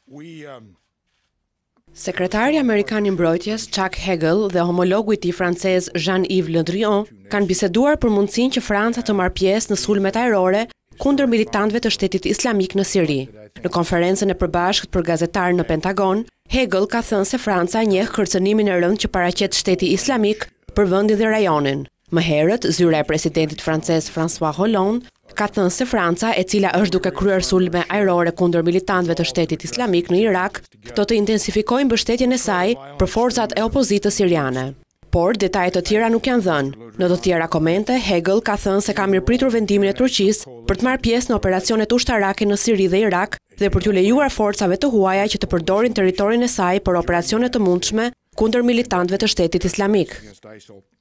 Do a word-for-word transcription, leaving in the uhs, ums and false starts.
Sekretari Amerikan i Mbrojtjes Chuck Hagel dhe homologu i tij francez Jean-Yves Le Drian kanë biseduar për mundësinë që Franca të marrë pjesë në sulmet ajrore kundër militantëve të Shtetit Islamik në Siri. Në konferencën e përbashkët për gazetarë në Pentagon, Hagel ka thënë se Franca njeh kërcënimin e rëndë që paraqet Shteti Islamik për vendin dhe rajonin. Më herët, zyra e presidentit francez François Hollande ka thënë se Franca, e cila është duke kryer sulme ajrore kundër militantëve të Shtetit Islamik në Irak, do të intensifikojë mbështetjen e saj për forcat e opozitës siriane. Por detaje të tjera nuk janë dhënë. Në të tjera komente, Hagel ka thënë se ka mirëpritur vendimin e Turqisë për të marrë pjesë në operacionet ushtarake në Siri dhe Irak dhe për t'u lejuar forcave të huaja që të përdorin territorin e saj për operacione të mundshme kundër militantëve të Shtetit Islamik.